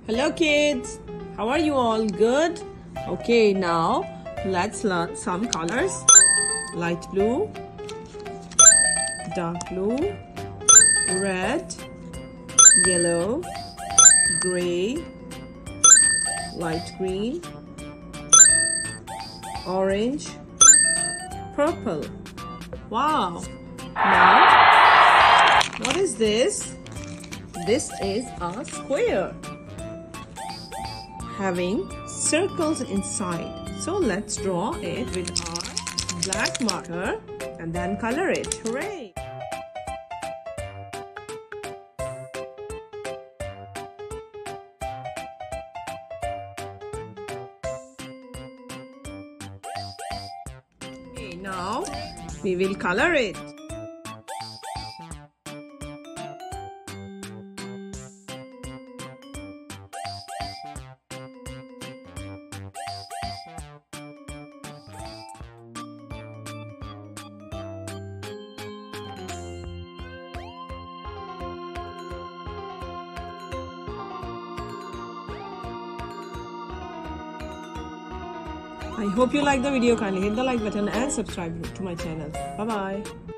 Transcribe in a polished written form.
Hello kids, how are you all? Good? Okay, now let's learn some colors. Light blue, dark blue, red, yellow, gray, light green, orange, purple. Wow! Now, what is this? This is a square having circles inside. So let's draw it with our black marker and then color it. Hooray! Okay, now we will color it. I hope you like the video. Kindly hit the like button and subscribe to my channel. Bye bye.